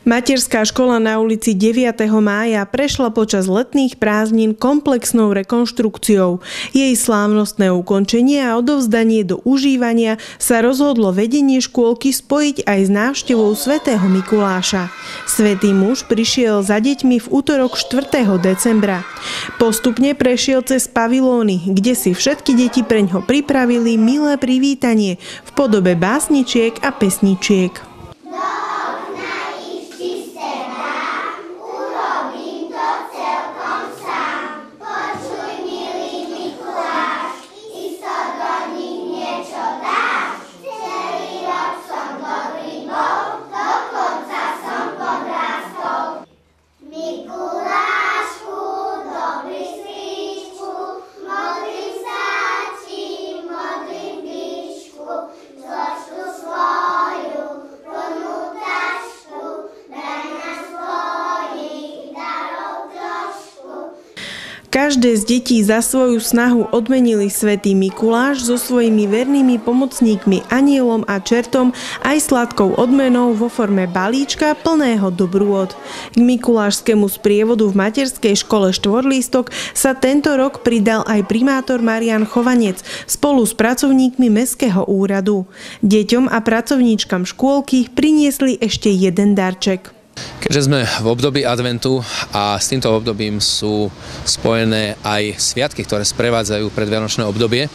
Materská škola na ulici 9. mája prešla počas letných prázdnin komplexnou rekonštrukciou. Jej slávnostné ukončenie a odovzdanie do užívania sa rozhodlo vedenie škôlky spojiť aj s návštevou svätého Mikuláša. Svätý muž prišiel za deťmi v utorok 4. decembra. Postupne prešiel cez pavilóny, kde si všetky deti preňho pripravili milé privítanie v podobe básničiek a pesničiek. Každé z detí za svoju snahu odmenili svätý Mikuláš so svojimi vernými pomocníkmi anielom a čertom aj sladkou odmenou vo forme balíčka plného dobrôt. K mikulášskému sprievodu v materskej škole Štvorlístok sa tento rok pridal aj primátor Marián Chovanec spolu s pracovníkmi mestského úradu. Deťom a pracovníčkam škôlky priniesli ešte jeden darček. Keďže sme v období adventu a s týmto obdobím sú spojené aj sviatky, ktoré sprevádzajú predvianočné obdobie,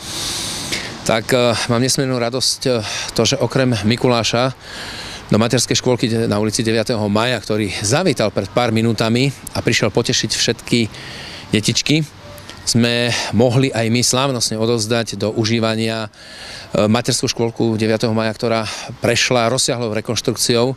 tak mám nesmiernú radosť to, že okrem Mikuláša do materskej škôlky na ulici 9. mája, ktorý zavítal pred pár minútami a prišiel potešiť všetky detičky, sme mohli aj my slávnostne odovzdať do užívania materskú škôlku 9. mája, ktorá prešla rozsiahlou rekonštrukciou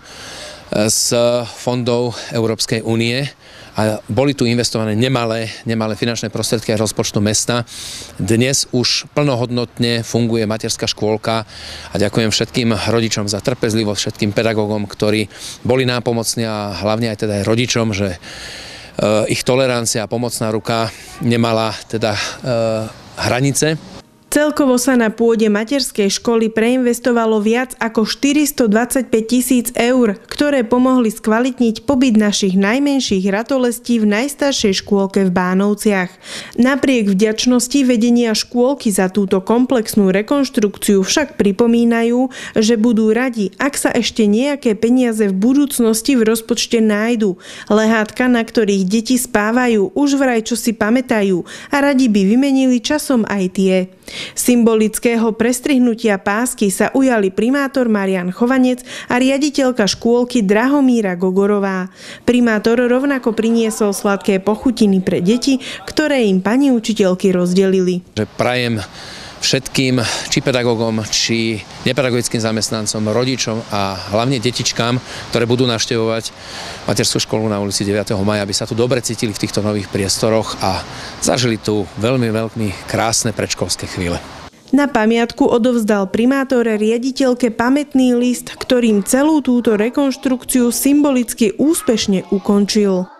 z fondov Európskej únie a boli tu investované nemalé finančné prostriedky aj rozpočtu mesta. Dnes už plnohodnotne funguje materská škôlka a ďakujem všetkým rodičom za trpezlivosť, všetkým pedagógom, ktorí boli nápomocní a hlavne aj teda aj rodičom, že ich tolerancia a pomocná ruka nemala teda hranice. Celkovo sa na pôde materskej školy preinvestovalo viac ako 425 000 eur, ktoré pomohli skvalitniť pobyt našich najmenších ratolestí v najstaršej škôlke v Bánovciach. Napriek vďačnosti vedenia škôlky za túto komplexnú rekonštrukciu však pripomínajú, že budú radi, ak sa ešte nejaké peniaze v budúcnosti v rozpočte nájdu. Lehátka, na ktorých deti spávajú, už vraj čo si pamätajú a radi by vymenili časom aj tie. Symbolického prestrihnutia pásky sa ujali primátor Marián Chovanec a riaditeľka škôlky Drahomíra Gogorová. Primátor rovnako priniesol sladké pochutiny pre deti, ktoré im pani učiteľky rozdelili. Prajem všetkým, či pedagógom, či nepedagogickým zamestnancom, rodičom a hlavne detičkám, ktoré budú navštevovať materskú školu na ulici 9. mája, aby sa tu dobre cítili v týchto nových priestoroch a zažili tu veľmi krásne predškolské chvíle. Na pamiatku odovzdal primátor riaditeľke pamätný list, ktorým celú túto rekonštrukciu symbolicky úspešne ukončil.